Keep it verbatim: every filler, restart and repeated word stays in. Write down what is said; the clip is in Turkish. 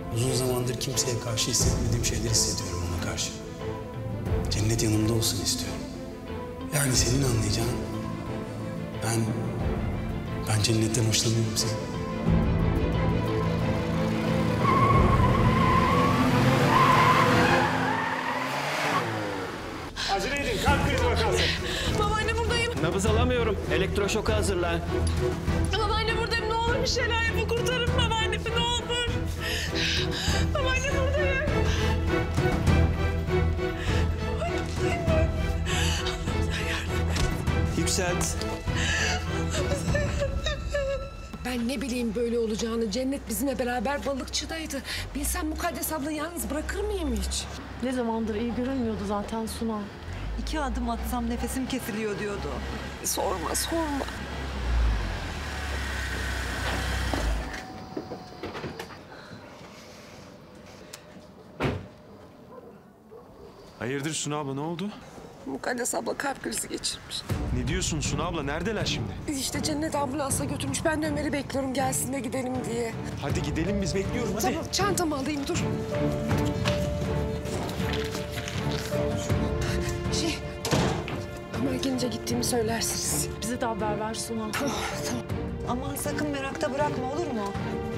Uzun zamandır kimseye karşı hissetmediğim şeyler hissediyorum ona karşı. Cennet yanımda olsun istiyorum. Yani senin anlayacağın, ben, ben Cennet'ten hoşlanıyorum senin. Acele edin, kalp krizi vakası. Babaanne buradayım. Nabız alamıyorum. Elektroşoku hazırla. Babaanne buradayım. Ne olur bir şeyler yapın. Kurtarın babaannemi ne olur. Babaanne buradayım. Babaanne buradayım ben. Allah'ım sen yardım et. Yükselt. Allah'ım sen yardım et. Ben ne bileyim böyle olacağını. Cennet bizimle beraber balıkçıdaydı. Bilsem Mukaddes abla yalnız bırakır mıyım hiç? Ne zamandır iyi görünmüyordu zaten Suna. İki adım atsam nefesim kesiliyor diyordu. Sorma, sorma. Hayırdır Suna abla, ne oldu? Mukaddes abla kalp krizi geçirmiş. Ne diyorsun Suna abla, neredeler şimdi? İşte Cennet ambulansa götürmüş. Ben de Ömer'i bekliyorum gelsin de gidelim diye. Hadi gidelim, biz bekliyoruz hadi. Tamam, çantamı alayım dur. Şey, Ömer gelince gittiğimi söylersiniz. Bize de haber ver Suna. Tamam, tamam. Aman sakın merakta bırakma, olur mu?